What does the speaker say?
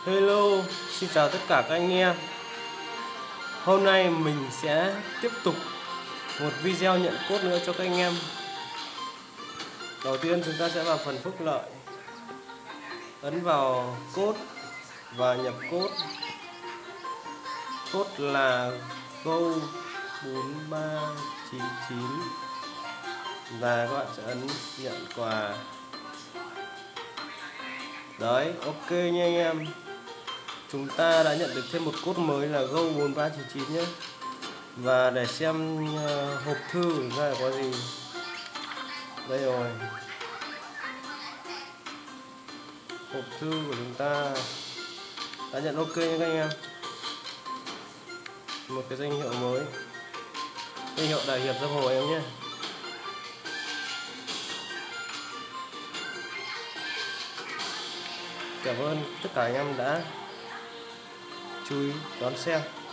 Hello, xin chào tất cả các anh em. Hôm nay mình sẽ tiếp tục một video nhận code nữa cho các anh em. Đầu tiên chúng ta sẽ vào phần phúc lợi, ấn vào code và nhập code. Code là Go4399 và các bạn sẽ ấn nhận quà. Đấy, ok nha anh em. Chúng ta đã nhận được thêm một code mới là Go4399 nhé. Và để xem hộp thư ra là có gì. Đây rồi. Hộp thư của chúng ta đã nhận ok nha các anh em. Một cái danh hiệu mới, danh hiệu đại hiệp giang hồ em nhé. Cảm ơn tất cả anh em đã chú ý đón xem.